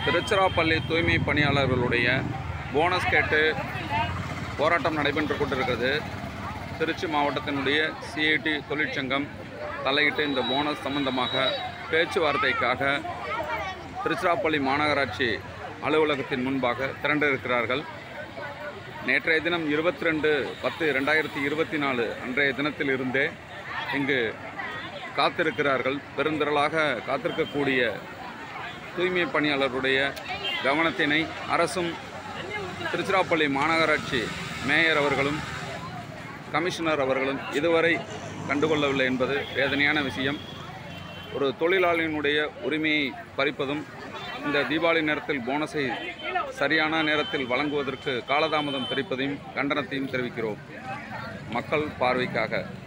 திருச்சிராப்பள்ளி தூய்மை பணியாளர்களுடைய போனஸ் கேட்டு போராட்டம் நடைபெற்று கொண்டிருக்கிறது. திருச்சி மாவட்டத்தினுடைய சிஐடி தொழிற்சங்கம் தலையிட்டு இந்த போனஸ் சம்பந்தமாக பேச்சுவார்த்தைக்காக திருச்சிராப்பள்ளி மாநகராட்சி அலுவலகத்தின் முன்பாக திரண்டிருக்கிறார்கள். நேற்றைய தினம் 22/10/2024 அன்றைய தினத்தில் இருந்தே இங்கு காத்திருக்கிறார்கள். பெருந்திரளாக காத்திருக்கக்கூடிய தூய்மை பணியாளர்களுடைய கவனத்தினை அரசும் திருச்சிராப்பள்ளி மாநகராட்சி மேயர் அவர்களும் கமிஷனர் அவர்களும் இதுவரை கண்டுகொள்ளவில்லை என்பது வேதனையான விஷயம். ஒரு தொழிலாளியினுடைய உரிமையை பறிப்பதும் இந்த தீபாவளி நேரத்தில் போனஸை சரியான நேரத்தில் வழங்குவதற்கு காலதாமதம் தெரிவிப்பதையும் கண்டனத்தையும் தெரிவிக்கிறோம். மக்கள் பார்வைக்காக.